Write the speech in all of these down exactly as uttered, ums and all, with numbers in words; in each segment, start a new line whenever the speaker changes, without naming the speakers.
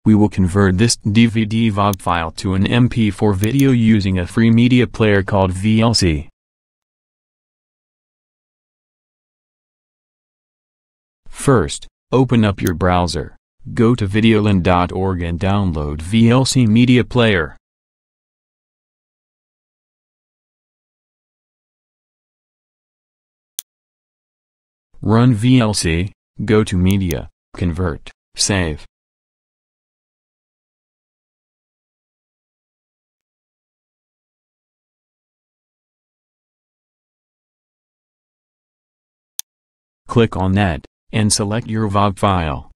We will convert this D V D V O B file to an M P four video using a free media player called V L C. First, open up your browser, go to videolin dot org and download V L C Media Player. Run V L C, go to Media, Convert, Save. Click on that, and select your V O B file.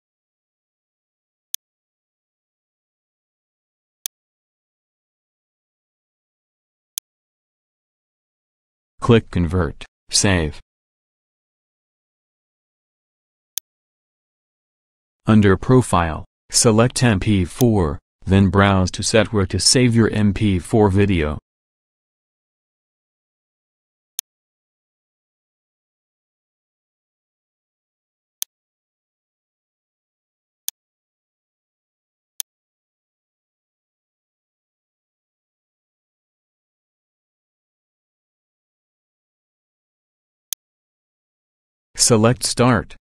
Click Convert, Save. Under Profile, select M P four, then browse to set where to save your M P four video. Select Start.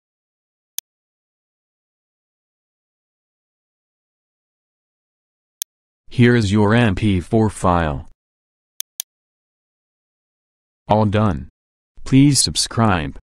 Here is your M P four file. All done. Please subscribe.